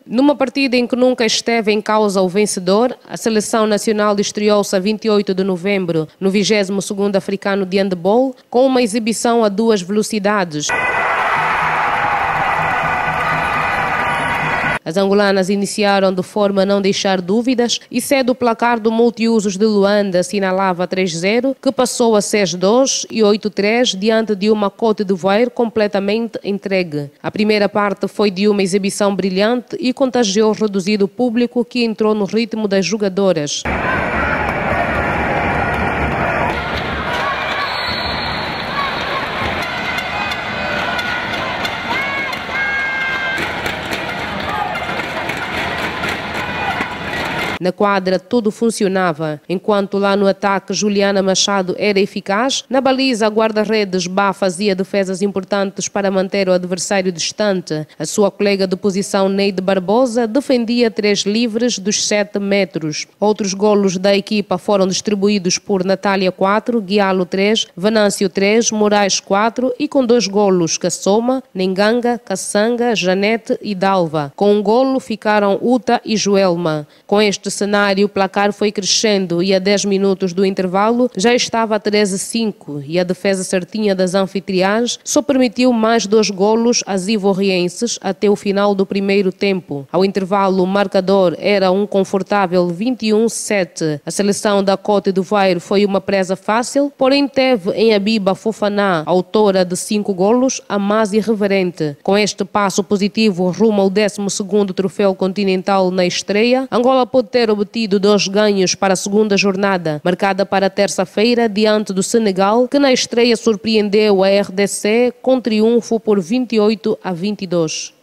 Numa partida em que nunca esteve em causa o vencedor, a Seleção Nacional estreou-se a 28 de novembro no 22º Africano de Handball com uma exibição a 2 velocidades. As angolanas iniciaram de forma a não deixar dúvidas e cedo o placar do multiusos de Luanda assinalava 3-0, que passou a 6-2 e 8-3 diante de uma Côte d'Ivoire completamente entregue. A primeira parte foi de uma exibição brilhante e contagiou o reduzido público que entrou no ritmo das jogadoras. Na quadra tudo funcionava, enquanto lá no ataque Juliana Machado era eficaz, na baliza a guarda-redes Bá fazia defesas importantes para manter o adversário distante. A sua colega de posição Neide Barbosa defendia 3 livres dos 7 metros. Outros golos da equipa foram distribuídos por Natália 4, Guialo 3, Venâncio 3, Moraes 4 e com 2 golos Kassoma, Nenganga, Kassanga, Janete e Dalva. Com um golo ficaram Uta e Joelma. Com este cenário, o placar foi crescendo e a 10 minutos do intervalo já estava a 13-5 e a defesa certinha das anfitriãs só permitiu mais 2 golos às ivorrienses até o final do primeiro tempo. Ao intervalo, o marcador era um confortável 21-7. A seleção da Côte d'Ivoire foi uma presa fácil, porém teve em Abiba Fofaná, autora de 5 golos, a mais irreverente. Com este passo positivo rumo ao 12º troféu continental na estreia, Angola pode ter obtido 2 ganhos para a segunda jornada, marcada para terça-feira diante do Senegal, que na estreia surpreendeu a RDC com triunfo por 28-22.